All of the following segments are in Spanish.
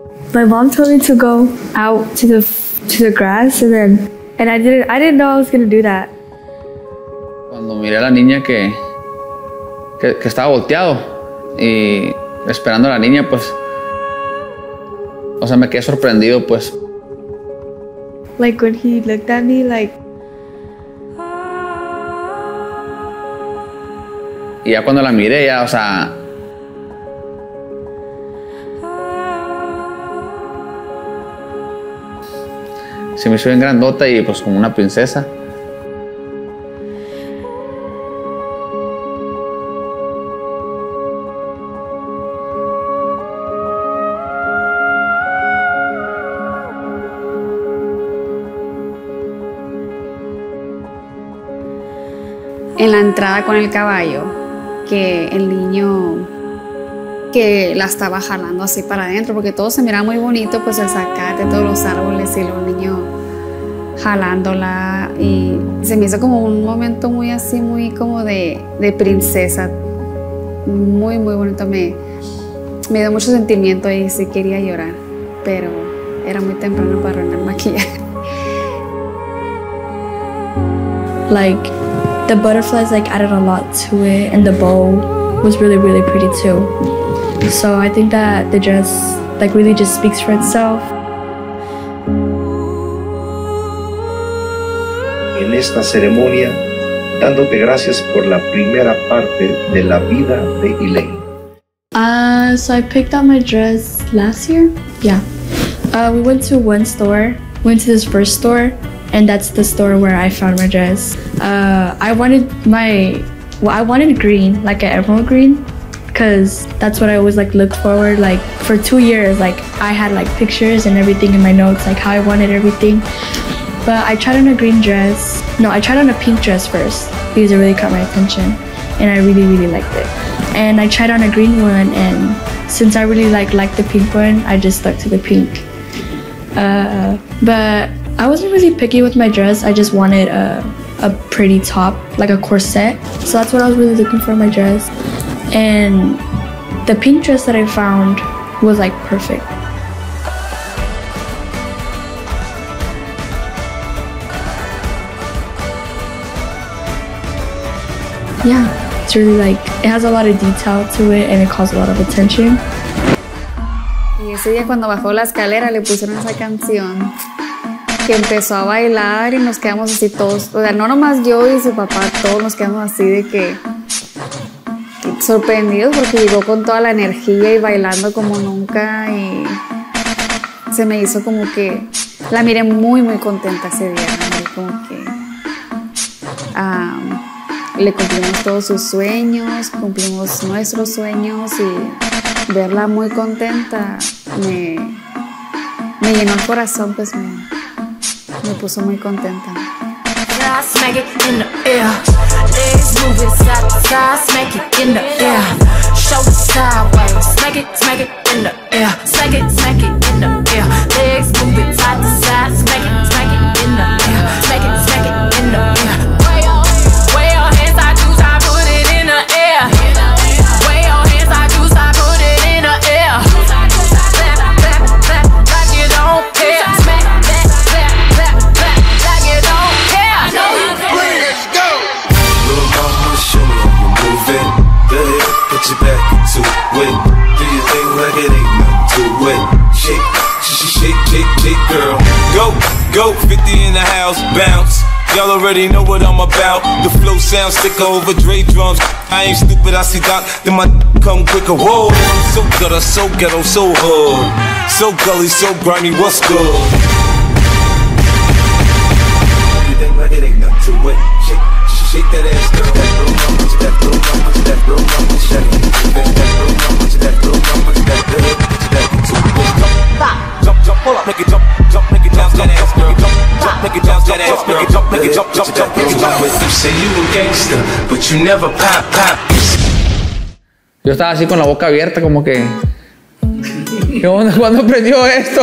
My mom told me to go out to the grass, and I didn't know I was gonna do that. Cuando miré a la niña que estaba volteado y esperando a la niña, pues, o sea, me quedé sorprendido, pues. Like when he looked at me, like. Y ya cuando la miré, ya, o sea, se me hizo bien grandota y pues como una princesa. En la entrada con el caballo, que el niño que la estaba jalando así para adentro, porque todo se miraba muy bonito, pues el sacar de todos los árboles y los niños jalándola, y se me hizo como un momento muy así, muy como de princesa, muy muy bonito, me dio mucho sentimiento y sí quería llorar, pero era muy temprano para arruinar el maquillaje. Like, the butterflies like added a lot to it, and the bow was really, really pretty too. So I think that the dress like really just speaks for itself. En esta ceremonia, dándote gracias por la primera parte de la vida de Elaine. So I picked out my dress last year. Yeah. We went to one store. Went to this first store. And that's the store where I found my dress. I wanted green, like an emerald green, because that's what I always like looked forward. Like for 2 years, like I had like pictures and everything in my notes, like how I wanted everything. But I tried on a green dress. No, I tried on a pink dress first because it really caught my attention, and I really, really liked it. And I tried on a green one, and since I really liked the pink one, I just stuck to the pink. But I wasn't really picky with my dress. I just wanted a pretty top, like a corset. So that's what I was really looking for in my dress. And the pink dress that I found was like perfect. Yeah, it's really like, it has a lot of detail to it and it calls a lot of attention. Y ese día cuando bajó la escalera le pusieron esa canción, que empezó a bailar y nos quedamos así todos, o sea, no nomás yo y su papá, todos nos quedamos así de que sorprendidos porque llegó con toda la energía y bailando como nunca, y se me hizo como que la miré muy muy contenta ese día, ¿no? Como que le cumplimos todos sus sueños, cumplimos nuestros sueños, y verla muy contenta me llenó el corazón, pues me puso muy contenta. Smack it in the air, legs moving side to side, smack it in the air, shoulders sideways, smack it in the air, smack it in the air, legs moving side to side, smack it in the air, smack it in the air. Wave your hands, I do, I put it in the air. Wave your hands, I do, I put it in the air. Clap, clap, clap, like you don't care. Smack that, clap, clap, clap, like you don't care. I know you can. Let's go. Little mama, show me how you move it. Go ahead, put your back into it. Do your thing like it ain't nothing to it. Shake, shake, shake, shake, girl. Go, 50 in the house, bounce. Y'all already know what I'm about. The flow sounds thicker over Dre drums. I ain't stupid, I see Doc, then my come quicker. Whoa, I'm so gutter, so ghetto, so hood, so gully, so grimy, what's good? Everything like it ain't nothing to it. Shake that ass, girl. That little mama, that little mama, that little mama, shake it. That little mama, that little mama, that little mama, jump, pull up, make it jump, make it bounce that ass, girl. Jump, make it bounce that ass, girl. Jump, make it jump, make it jump. You say you a gangster, but you never pop. Yo estaba así con la boca abierta, como que ¿qué onda? ¿Cuándo aprendió esto?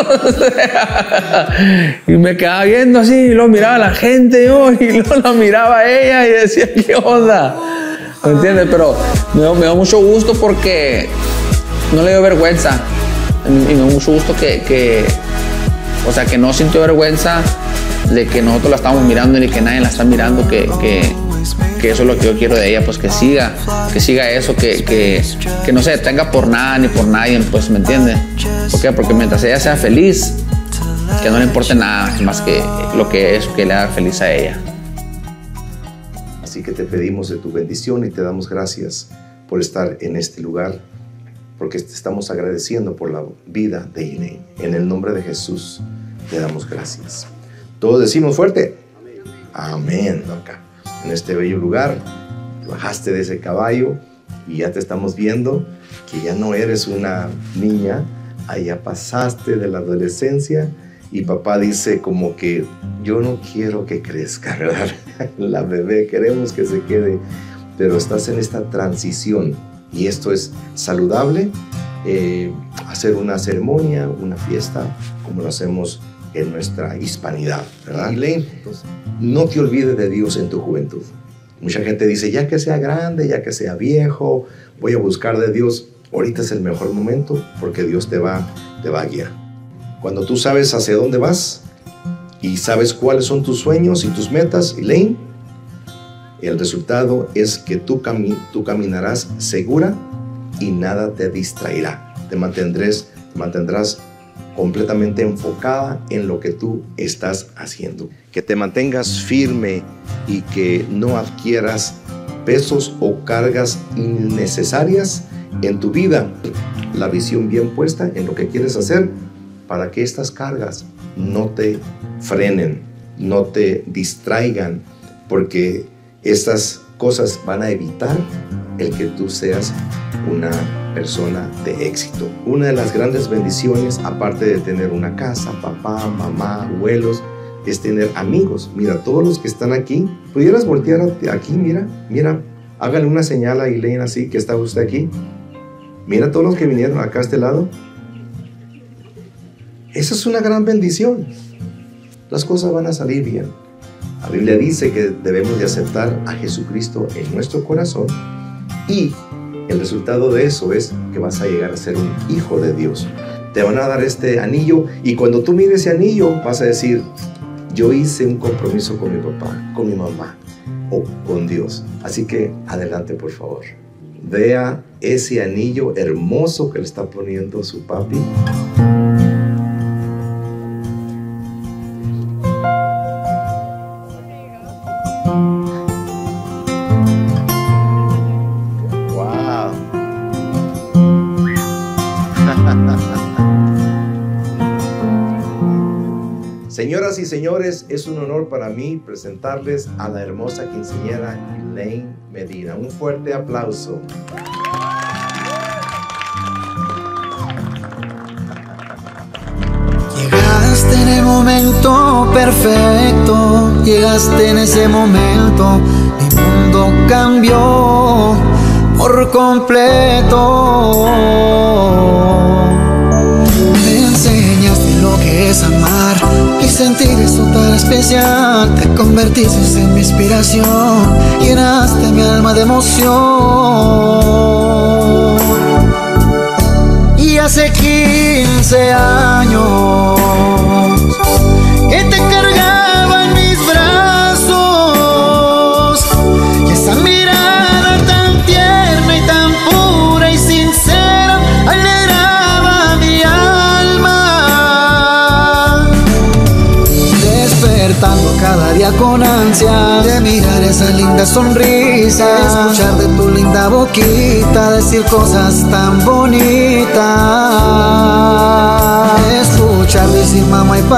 Y me quedaba viendo así, y luego miraba a la gente yo, y luego la miraba a ella y decía, ¿qué onda? ¿Me entiendes? Pero me dio mucho gusto porque no le dio vergüenza. Y me dio mucho gusto o sea, que no sintió vergüenza de que nosotros la estamos mirando ni que nadie la está mirando, que eso es lo que yo quiero de ella, pues que siga eso, que no se detenga por nada ni por nadie, pues, ¿me entiende? ¿Por qué? Porque mientras ella sea feliz, que no le importe nada más que lo que es, que le haga feliz a ella. Así que te pedimos de tu bendición y te damos gracias por estar en este lugar, porque te estamos agradeciendo por la vida de Elaine. En el nombre de Jesús te damos gracias. Todos decimos fuerte. Amén. Acá, en este bello lugar, bajaste de ese caballo y ya te estamos viendo que ya no eres una niña, ya pasaste de la adolescencia y papá dice como que yo no quiero que crezca, ¿verdad? La bebé, queremos que se quede, pero estás en esta transición y esto es saludable, hacer una ceremonia, una fiesta, como lo hacemos en nuestra hispanidad, ¿verdad? Elaine, no te olvides de Dios en tu juventud. Mucha gente dice, ya que sea grande, ya que sea viejo, voy a buscar de Dios. Ahorita es el mejor momento porque Dios te va a guiar. Cuando tú sabes hacia dónde vas y sabes cuáles son tus sueños y tus metas, Elaine, el resultado es que tú caminarás segura y nada te distraerá. Te mantendrás completamente enfocada en lo que tú estás haciendo. Que te mantengas firme y que no adquieras pesos o cargas innecesarias en tu vida. La visión bien puesta en lo que quieres hacer para que estas cargas no te frenen, no te distraigan, porque estas cosas van a evitar el que tú seas una persona de éxito. Una de las grandes bendiciones, aparte de tener una casa, papá, mamá, abuelos, es tener amigos. Mira, todos los que están aquí, pudieras voltear aquí, mira, hágale una señal a Elaine así, que está usted aquí. Mira todos los que vinieron acá a este lado. Esa es una gran bendición. Las cosas van a salir bien. La Biblia dice que debemos de aceptar a Jesucristo en nuestro corazón y el resultado de eso es que vas a llegar a ser un hijo de Dios. Te van a dar este anillo y cuando tú mires ese anillo vas a decir, yo hice un compromiso con mi papá, con mi mamá o con Dios. Así que adelante, por favor. Vea ese anillo hermoso que le está poniendo su papi. Señoras y señores, es un honor para mí presentarles a la hermosa quinceañera Elaine Medina. Un fuerte aplauso. Llegaste en el momento perfecto, llegaste en ese momento, mi mundo cambió por completo. Me enseñaste lo que es amar y sentir eso tan especial. Te convertiste en mi inspiración, llenaste mi alma de emoción. Y hace 15 años que te cargaba en mis brazos, y esa mirada tan tierna y tan pura y sincera alegraba mi alma, despertando cada día con ansia de mirar esa linda sonrisa, escuchar de tu linda boquita decir cosas tan bonitas, escuchar decir mamá y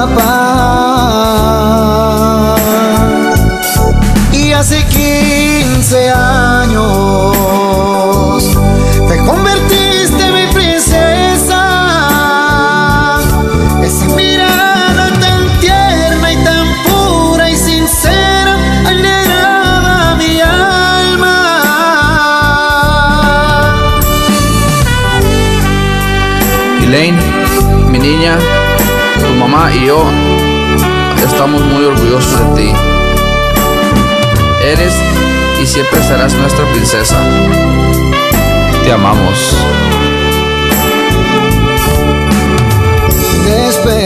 papá. Y hace 15 años te convertiste en mi princesa, esa mirada tan tierna y tan pura y sincera alegraba mi alma. Elaine, mi niña, tu mamá y yo estamos muy orgullosos de ti. Eres y siempre serás nuestra princesa. Te amamos.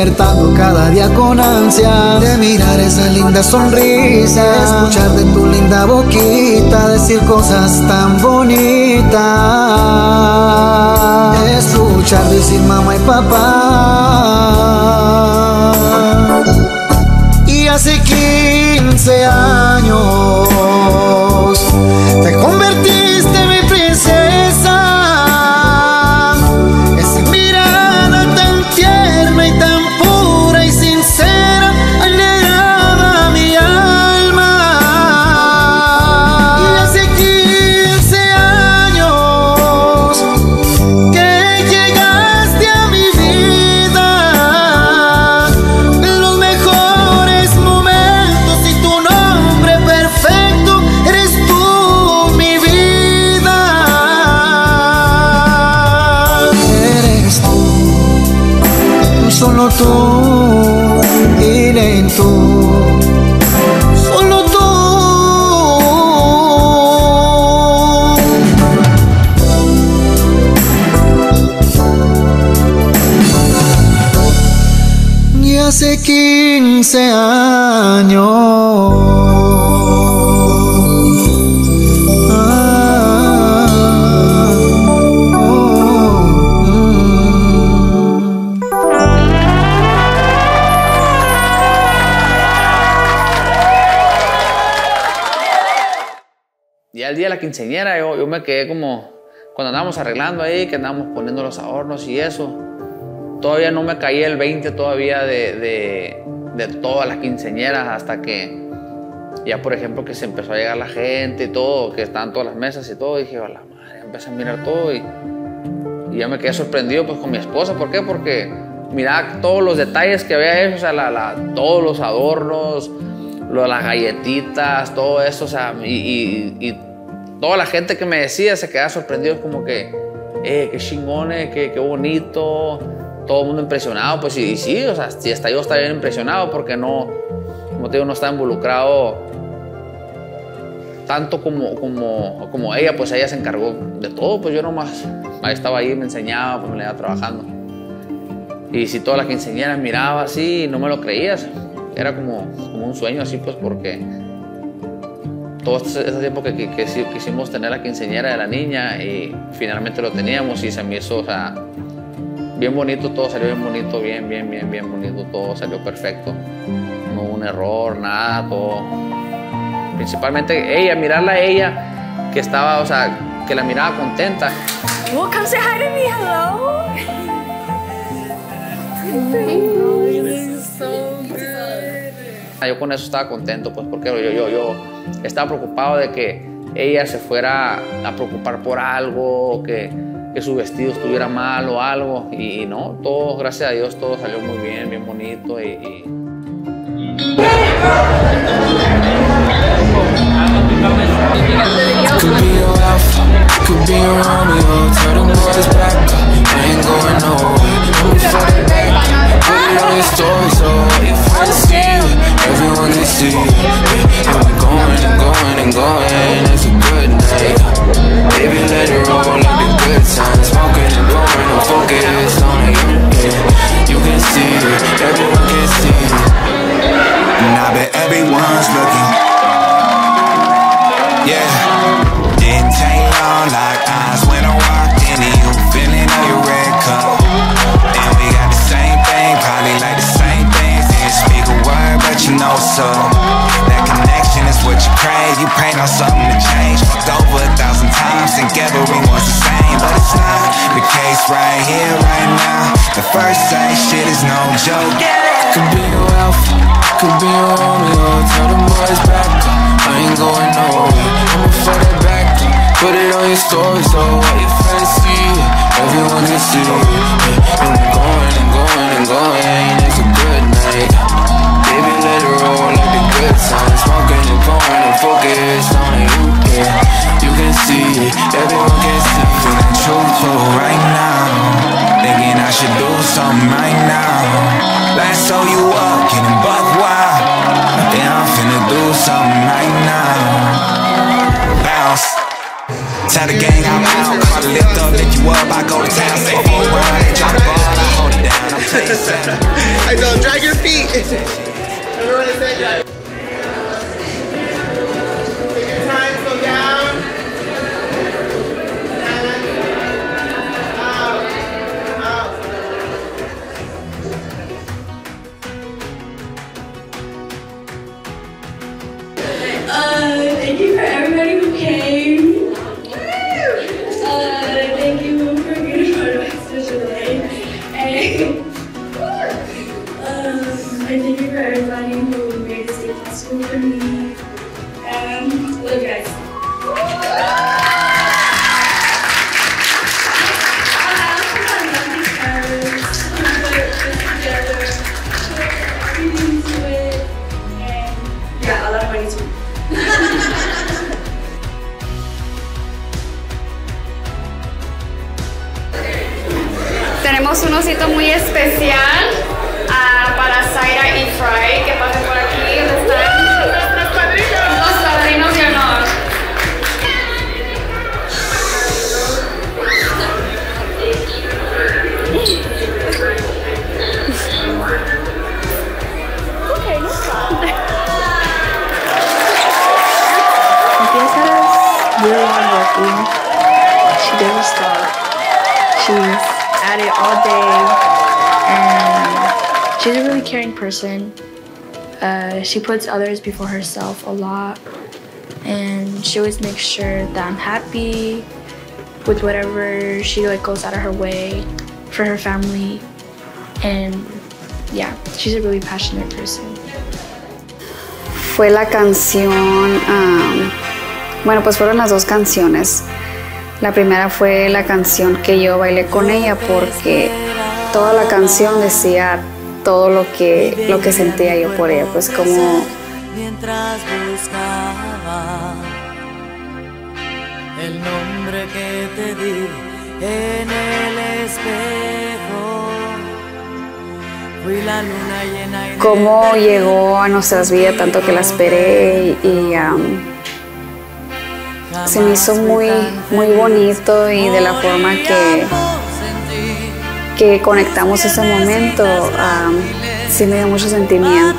despertando cada día con ansia de mirar esa linda sonrisa, escuchar de tu linda boquita decir cosas tan bonitas, escuchar decir mamá y papá. Y hace 15 años te convertiste en mi princesa. Esa mirada tan tierna y tan pura y sincera alegraba mi alma. Y hace 15 años que llegaste a mi vida, en los mejores momentos, y tu nombre perfecto eres tú, mi vida. Eres tú, solo tú, Elaine, tú, solo tú. Y hace 15 años. Ya el día de la quinceañera yo me quedé como, cuando andábamos arreglando ahí, que andábamos poniendo los adornos y eso, todavía no me caía el 20 todavía de todas las quinceañeras, hasta que ya, por ejemplo, que se empezó a llegar la gente y todo, que estaban todas las mesas y todo, dije, a la madre, empecé a mirar todo y ya me quedé sorprendido pues con mi esposa. ¿Por qué? Porque miraba todos los detalles que había hecho, o sea, todos los adornos, las galletitas, todo eso, o sea, y toda la gente que me decía se quedaba sorprendido, como que, qué chingones, qué bonito, todo el mundo impresionado, pues y sí, o sea, sí, hasta yo estaba bien impresionado, porque no, como te digo, no estaba involucrado tanto como ella, pues ella se encargó de todo, pues yo nomás ahí estaba ahí, me enseñaba, pues me la iba trabajando. Y si todas las quinceañeras miraba así, no me lo creías, era como un sueño así, pues porque todo ese tiempo que quisimos tener la quinceañera de la niña, y finalmente lo teníamos, y se me hizo, o sea, bien bonito, todo salió bien bonito, bien bonito, todo salió perfecto, no hubo un error, nada, todo. Principalmente ella, mirarla a ella, que estaba, o sea, que la miraba contenta. Well, come say hi to me, hello. Yo con eso estaba contento, pues porque yo estaba preocupado de que ella se fuera a preocupar por algo, que su vestido estuviera mal o algo, y no, todo, gracias a Dios, todo salió muy bien, bien bonito y... Could be your alpha, could be your Romeo. Tell them boys back up, I ain't going nowhere. I'm fucking back, put it on your story so your friends see it, everyone can see it. And we're going and going and going, it's a good night. Baby, let it roll like a good time. Smoking and blowing, I'm focused on it. You can see it, everyone can see it. And I bet everyone's looking. Yeah, didn't take long, like eyes when I walked in, and you feeling on your red cup. And we got the same thing, probably like the same things. Didn't speak a word, but you know so. That connection is what you crave. You prayed on something to change. Fucked over 1,000 times, think everyone's the same, but it's not the case right here, right now. The first say shit is no joke. Could be your alpha, could be your Romeo. Tell them boys back up, I ain't going nowhere. I'ma fuck that back up, put it on your story so all your friends see it, everyone can see it. And we're going and going and going, it's a good night. Baby, let it roll like the good times. Smoking and pouring and focused on it. You can see it, everyone can see it. Feeling truthful right now, thinking I should do something right now. Last saw you up, getting buck wild. Yeah, I'm finna do something right now. Bounce. Tell the gang I'm out. Call the lift up, lift you up. I go to town, stay for a while. They drop the ball, I hold it down. I don't drag your feet. Remember what I said, drag. Take your time, slow down. And out. Thank you for everybody who came. Thank you for being a part of my special day. And thank you for everybody who made this day possible for me. Love you guys. Yeah, a lot of money too. Tenemos un osito muy especial para Zaira y Fry, que pasen por aquí. ¿Dónde están? Los padrinos de honor. Okay, no problem. Quinceañera's really hardworking. She doesn't stop. She's at it all day, and she's a really caring person. She puts others before herself a lot, and she always makes sure that I'm happy with whatever she like goes out of her way for her family. And yeah, she's a really passionate person. Fue la canción, bueno, pues fueron las dos canciones. La primera fue la canción que yo bailé con ella porque toda la canción decía todo lo que sentía yo por ella, pues como mientras buscaba el nombre que te di en el espejo. Fui la luna llena y cómo llegó a nuestras vidas, tanto que la esperé y se me hizo muy bonito, y de la forma que conectamos ese momento, sí me dio mucho sentimiento.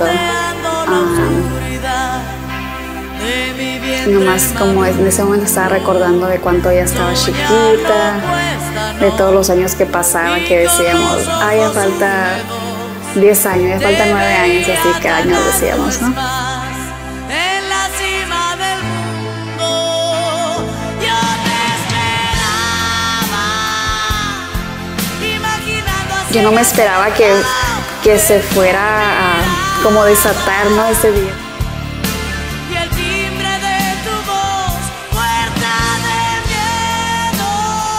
Nomás como en ese momento estaba recordando de cuánto ella estaba chiquita, de todos los años que pasaban, que decíamos, ay, ya falta 10 años, ya falta 9 años, así cada año decíamos, ¿no? Yo no me esperaba que se fuera a como desatar, ¿no? Ese día. y el timbre de tu voz, puerta de miedo,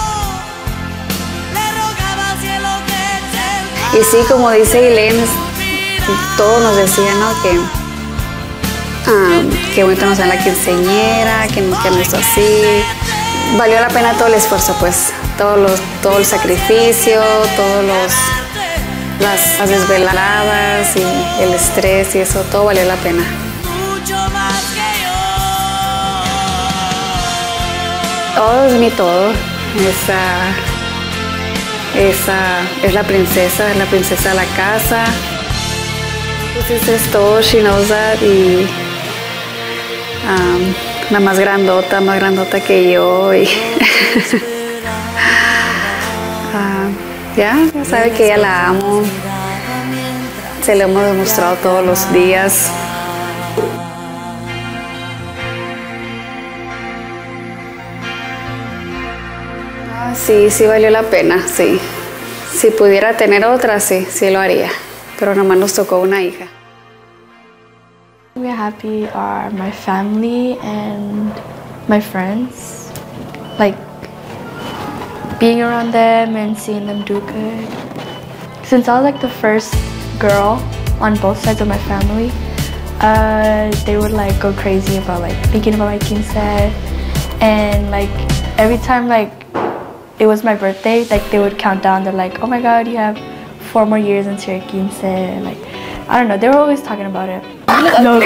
le rogaba al cielo que te Y sí, como dice Elaine, todos nos decían, ¿no? Que bonito nos dan la quinceañera, que no es así. Valió la pena todo el esfuerzo, pues, todo el sacrificio, las desveladas y el estrés y eso, todo valió la pena. mucho más que yo. Oh, es mi todo. Esa es la princesa de la casa. This is todo, she knows that, y la más grandota que yo, y ya sabe que ella la amo, se lo hemos demostrado todos los días. Sí valió la pena, sí. Si pudiera tener otra, sí lo haría, pero nomás nos tocó una hija. We're happy are my family and my friends. Like being around them and seeing them do good. Since I was like the first girl on both sides of my family, they would like go crazy about like thinking about my quince, and like every time like it was my birthday, like they would count down. They're like, oh my god, you have 4 more years until your quince. Like, I don't know, they were always talking about it. No.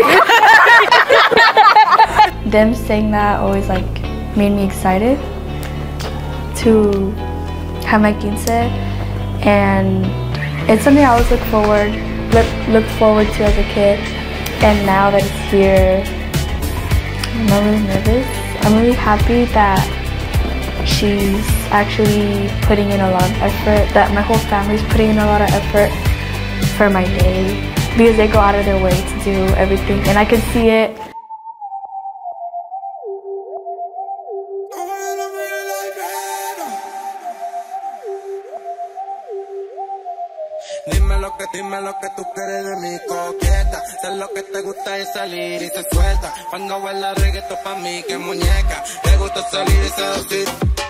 Them saying that always like made me excited to have my quince, and It's something I always look forward to as a kid, and now that it's here, I'm not really nervous. I'm really happy that she's actually putting in a lot of effort, that my whole family's putting in a lot of effort for my day, because they go out of their way to do everything, and I can see it. Dime lo que tú quieres de mi coqueta. Sé lo que te gusta es salir y se suelta. Cuando baila reggaetón pa' mí que muñeca. Te gusta salir y seducir.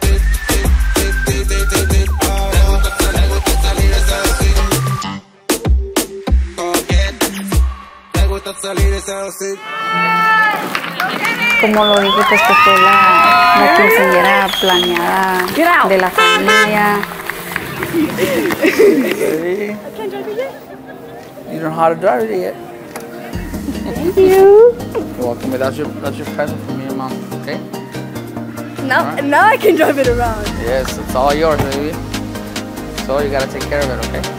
Te gusta salir y seducir. Coqueta. Te gusta salir y seducir. Como lo dije, pues que fue la quinceañera planeada de la familia. You don't know how to drive it yet. Thank you. You're welcome. That's your present from me and mom. Okay? Now I can drive it around. Yes, it's all yours, baby. So you gotta take care of it, okay?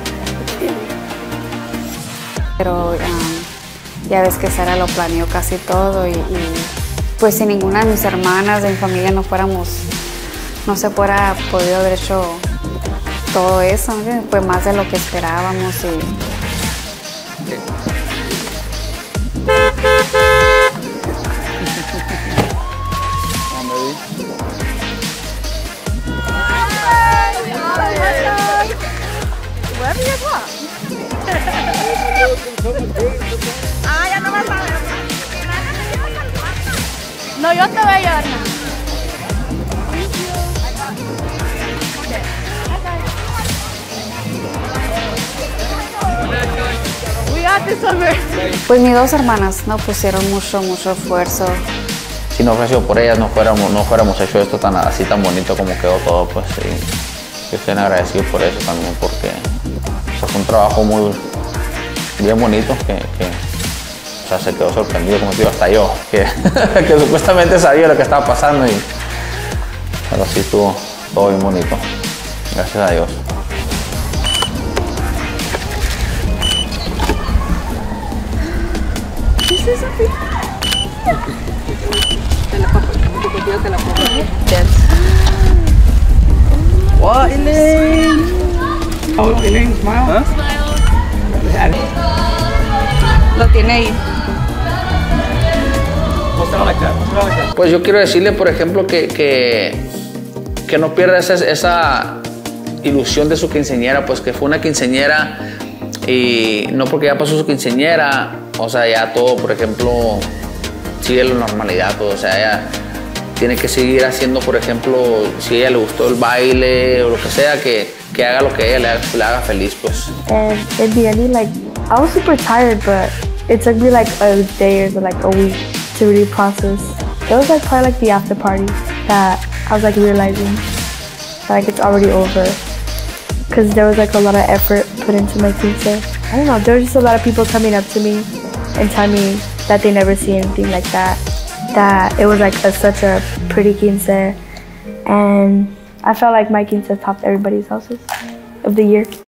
Pero ya ves que Sara lo planeó casi todo y pues si ninguna de mis hermanas de mi familia no se fuera podido haber hecho todo eso, ¿no? Fue más de lo que esperábamos y... Wherever you want. Ya no vas a ver. No, yo te voy a llevar. Pues mis dos hermanas no pusieron mucho esfuerzo. Si no hubiera sido por ellas, no fuéramos hecho esto así tan bonito como quedó todo, pues sí. Yo estoy agradecido por eso también, porque fue un trabajo bien bonito que o sea, se quedó sorprendido, como digo, hasta yo, que supuestamente sabía lo que estaba pasando, pero sí estuvo todo bien bonito, gracias a Dios. What, Elaine? Oh, Elaine, smile. Huh? Lo tiene ahí. Pues yo quiero decirle, por ejemplo, que no pierda esa ilusión de su quinceañera, pues que fue una quinceañera y no porque ya pasó su quinceañera, o sea, ya todo, por ejemplo, sigue la normalidad, todo, o sea, ella tiene que seguir haciendo, por ejemplo, si a ella le gustó el baile o lo que sea, que haga lo que a ella le haga feliz, pues. And at the end, like, I was super tired, but it took me like a day or like a week to really process. It was like probably like the after party that I was like realizing that like it's already over, because there was like a lot of effort put into my quince. I don't know, there was just a lot of people coming up to me and telling me that they never see anything like that it was like such a pretty quince, and I felt like my quince topped everybody's else's of the year.